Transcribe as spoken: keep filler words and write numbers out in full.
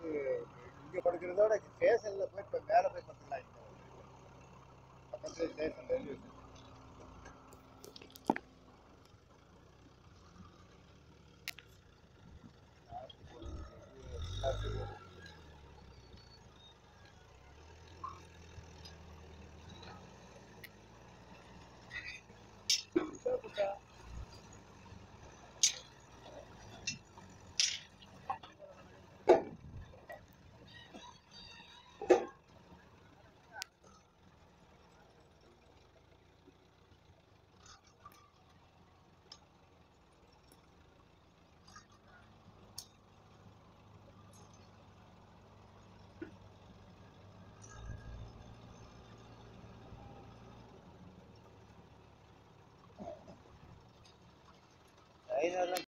இங்க படுக்கிறதோட ஸ்டேஷன்ல போய் இப்ப மேல போய் படுத்துக்கலாம். பக்கத்துல ஸ்டேஷன் ரயில்வே ஸ்டேஷன். ஐநூறு